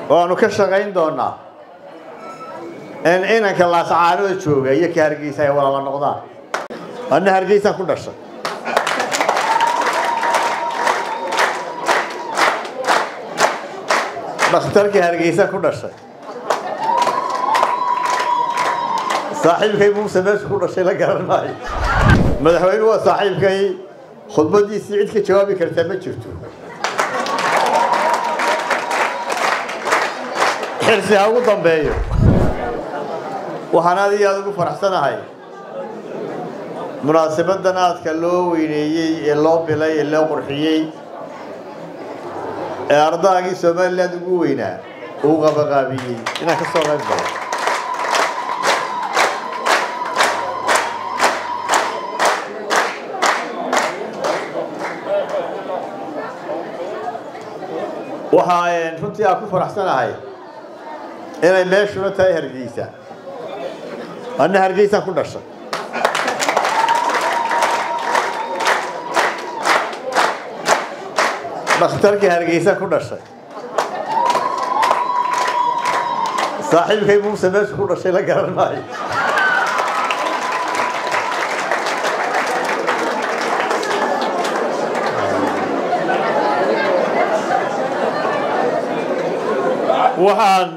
وأنا كشغين دونا إن كلا سعاره تشوفه يكهرجيسة ولا نقدر أنا هرجيسة كل شيء بختار كهرجيسة كل شيء صاحب كي مو سمعت كل شيء لقرن ماي مدحوين هو صاحب كي خطبة دي سعيد كجوابي كرتمت شفتو حرسي هاو ضمبيو وحنا دي هذا فرح سنة هاي مناسبة دنات كلو ويني اللو بلاي اللو قرحيي أرضاقي سومال لا تقوينا وغبا غابي هنا كسر غير وحاين runtii aan ku faraxsanahay inay meeshuna tahay Hargeysa ana Hargeysa ku dhashay dhakhtarkii Hargeysa ku dhashay saaxiibkay muu sameeyay ku dhashay la garan maayo waxaan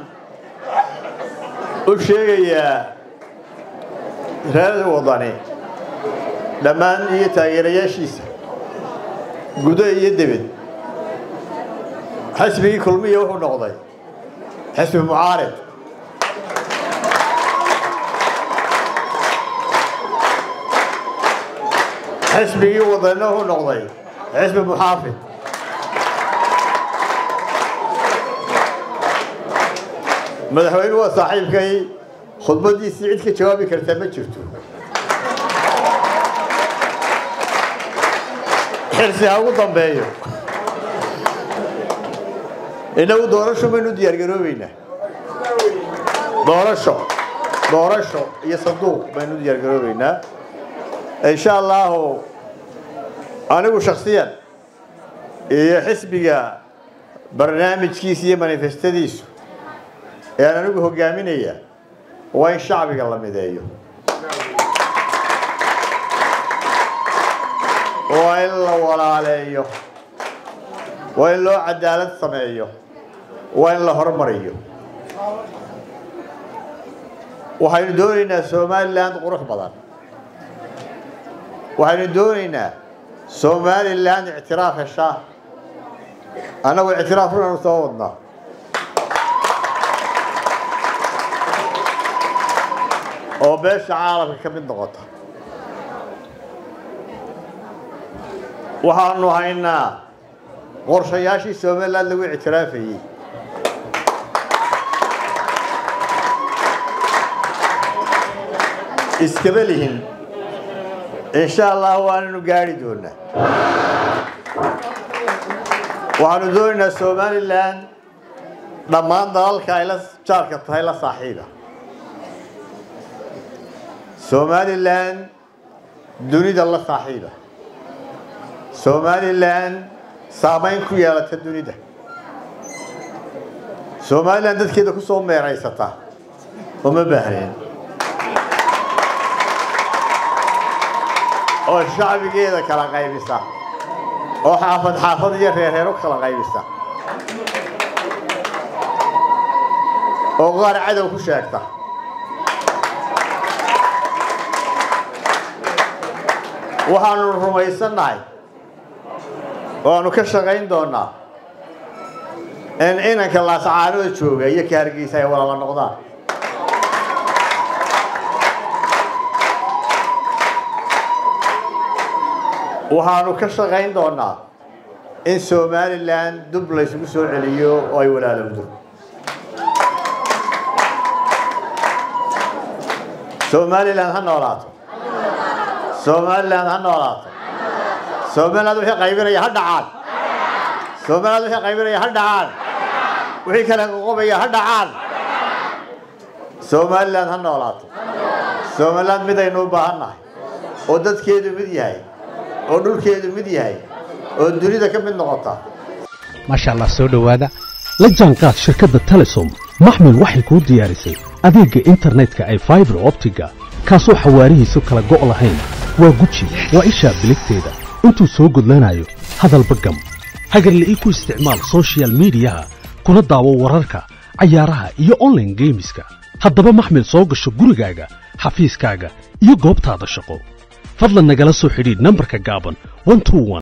u sheegayaa reer wadani dhammaan iyo taageerayaashiisa gudo iyo dibad xisbigii kulmiye wuxuu noqday xisbi mucaarid xisbigii wadani wuxuu noqday xisbi muxaafid مدحوين هو صاحب كي خطبة دي سعيد كجوابي كرتمت شفتو حرسي هاو ضمبيو إنه دورشو منو ديار قروبينا دورشو يصدوق منو ديار قروبينا إن شاء الله أنا شخصيا يحسبك برنامج كيسية مانيفستديسو أنا نقول هجامينية وين شعبك الله مدايو وإلا ولا عليه وإلا عدالة سمعيه وإلا هرمريه وحين دورنا سومالي لاند قروح بدن وحين دورنا سومالي لاند اعتراف الشاه أنا واعترافنا نصوتنا oo beesha caalamka ka mid noqota waxaanu haynaa qorshayaashii Soomaaliland lagu ictiraafayay iskabalihin insha Allah waanu gaari doonaa waxaanu doonaynaa Soomaaliland dhammaan dalalka ay la jaarka tahay la saaxiiba Somaliland dunida la saaxiiba Somaliland saameyn ku yeelata dunida Somaliland dadkeeda ku soo meeraysata uma baahneen oo shacbigeeda kala qaybisa oo xaafad iyo reer kala qaybisa oo qaar cadow ku sheegta waxaanu rumaysanahay waanu ka shaqayn doonaa in kala sacaro jooga iyo ka Hargeysa wala noqdaan waxaanu ka shaqayn doonaa in Somaliland dib la isugu soo celiyo oo ay walaalowdo Somaliland ha noolaato Somaliland ha noolaato Somaliland wixii qaybinaya ha dhacaan Somaliland wixii qaybinaya ha dhacaan wixii kala qoqobaya ha dhacaan Somaliland ha noolaato Somaliland mid aynu u baahanahay oo dadkeedu mid yahay oo dhulkeedu mid yahay oo dunida ka mid noqota ما شاء الله soo dhawaada la jaanqaad shirkadda Telesom maxmil waxay ku diyaarisay adeegga internetka ay fiber optiga kaasoo xawaarihiisu kala go' lahayn waa guji waa isha biligteeda intuu soo gudlanayo hadalba gam hagarle ii ku isticmaal social media kuna daawo wararka cayaaraha iyo online gameska haddaba maxmil soo gasho gurigaaga xafiiskaaga iyo goobtaada shaqo fadlan nagala soo xidhiidh nambarka gaaban 121